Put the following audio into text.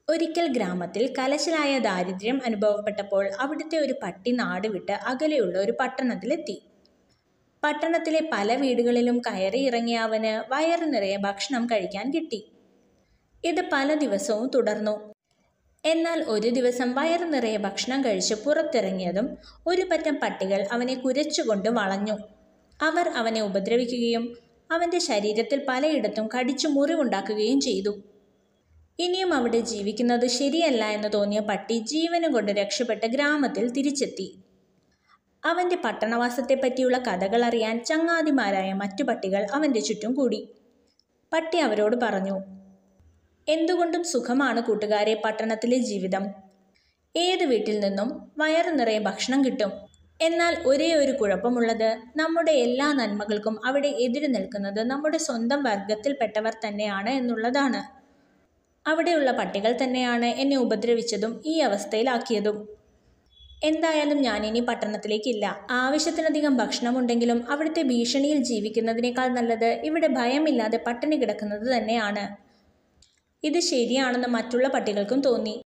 ഒരിക്കൽ ഗ്രാമത്തിൽ കലശലായ ദാരിദ്ര്യം അനുഭവപ്പെട്ടപ്പോൾ അവിടുത്തെ ഒരു പട്ടി നാട് വിട്ട് അകലെയുള്ള ഒരു പട്ടണത്തിലെത്തി. പട്ടണത്തിലെ പല വീടുകളിലും കയറി ഇറങ്ങിയ അവന് വയറു നിറയെ ഭക്ഷണം കഴിക്കാൻ കിട്ടി. ഇത് പല ദിവസവും തുടർന്നു. എന്നാൽ ഒരു ദിവസം വയറു നിറയെ ഭക്ഷണം കഴിച്ച് പുറത്തിറങ്ങിയതും ഒരു പറ്റം പട്ടികൾ അവനെ കുരച്ചുകൊണ്ട് വളഞ്ഞു. അവർ അവനെ ഉപദ്രവിക്കുകയും അവൻ്റെ ശരീരത്തിൽ പലയിടത്തും കടിച്ചു മുറിവുണ്ടാക്കുകയും ചെയ്തു. ഇനിയും അവിടെ ജീവിക്കുന്നത് ശരിയല്ല എന്ന് തോന്നിയ പട്ടി ജീവനും കൊണ്ട് രക്ഷപ്പെട്ട് ഗ്രാമത്തിൽ തിരിച്ചെത്തി. അവൻ്റെ പട്ടണവാസത്തെപ്പറ്റിയുള്ള കഥകൾ അറിയാൻ ചങ്ങാതിമാരായ മറ്റു പട്ടികൾ അവൻ്റെ ചുറ്റും കൂടി. പട്ടി അവരോട് പറഞ്ഞു, എന്തുകൊണ്ടും സുഖമാണ് കൂട്ടുകാരെ പട്ടണത്തിലെ ജീവിതം. ഏത് വീട്ടിൽ നിന്നും വയറു നിറയെ ഭക്ഷണം കിട്ടും. എന്നാൽ ഒരേ ഒരു കുഴപ്പമുള്ളത്, നമ്മുടെ എല്ലാ നന്മകൾക്കും അവിടെ എതിരു നിൽക്കുന്നത് നമ്മുടെ സ്വന്തം വർഗത്തിൽപ്പെട്ടവർ തന്നെയാണ് എന്നുള്ളതാണ്. അവിടെയുള്ള പട്ടികൾ തന്നെയാണ് എന്നെ ഉപദ്രവിച്ചതും ഈ അവസ്ഥയിലാക്കിയതും. എന്തായാലും ഞാനിനി പട്ടണത്തിലേക്കില്ല. ആവശ്യത്തിലധികം ഭക്ഷണമുണ്ടെങ്കിലും അവിടുത്തെ ഭീഷണിയിൽ ജീവിക്കുന്നതിനേക്കാൾ നല്ലത് ഇവിടെ ഭയമില്ലാതെ പട്ടിണി കിടക്കുന്നത് തന്നെയാണ്. ഇത് ശരിയാണെന്ന് മറ്റുള്ള പട്ടികൾക്കും തോന്നി.